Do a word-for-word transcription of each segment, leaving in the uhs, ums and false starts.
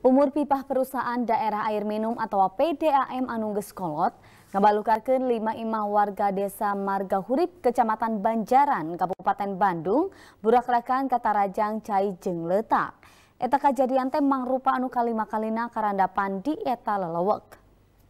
Umur pipah perusahaan daerah air minum atau P D A M anu geus kolot ngabalukarkeun lima imah warga desa Margahurip, Kecamatan Banjaran, Kabupaten Bandung, burak-rakan ka Tarajang Cai jeung Leutak. Eta kajadian teh mangrupa anu kalima kalina karandapan di eta lelewek.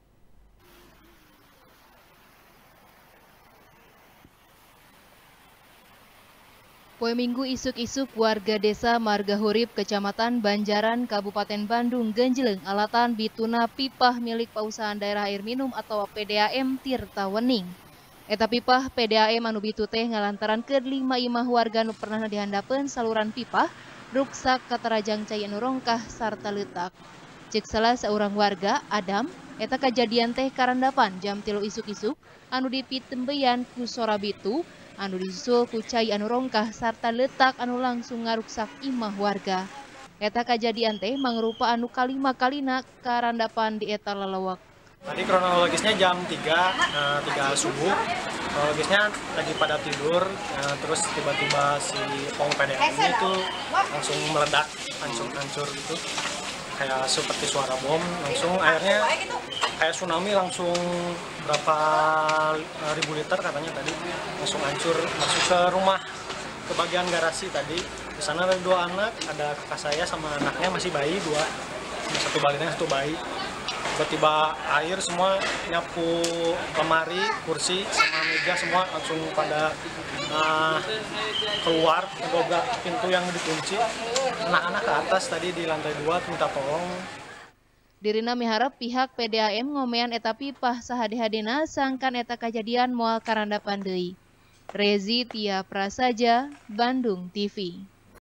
Poe Minggu isuk-isuk warga desa Margahurip, Kecamatan Banjaran, Kabupaten Bandung, genjeleng alatan bituna pipah milik pausahaan daerah air minum atau P D A M Tirta Wening. Eta pipah P D A M anu bitu teh ngalantaran ke lima imah warga nu pernah dihandapeun saluran pipah ruksak ka Tarajang Cai anu rongkah sarta leutak. Cek salah seorang warga, Adam, eta kajadian teh karandapan jam tilu isuk-isuk anu dipitembeyan ku sora bitu anu disusul ku cai anu rongkah sarta leutak anu langsung ngaruksak imah warga. Eta kajadian teh mangrupa anu kalima kalina karandapan di eta lelewek. Tadi kronologisnya jam tiga, uh, tiga subuh, kronologisnya lagi pada tidur, uh, terus tiba-tiba si pom P D A M ini tuh langsung meledak, langsung hancur gitu, kayak seperti suara bom, langsung airnya kayak tsunami langsung berapa ribu liter katanya tadi, langsung hancur masuk ke rumah, ke bagian garasi tadi. Di sana ada dua anak, ada kakak saya sama anaknya masih bayi dua, satu balita satu bayi. Tiba-tiba air semua nyapu lemari, kursi, sama meja semua langsung pada uh, keluar, menggobrak pintu yang dikunci. Anak-anak ke atas tadi di lantai dua minta tolong. Dirina miharap pihak P D A M ngomean eta pipah sahadi-hadina sangkan eta kajadian moal karandapan deui. Rezi Tia Prasaja, Bandung T V.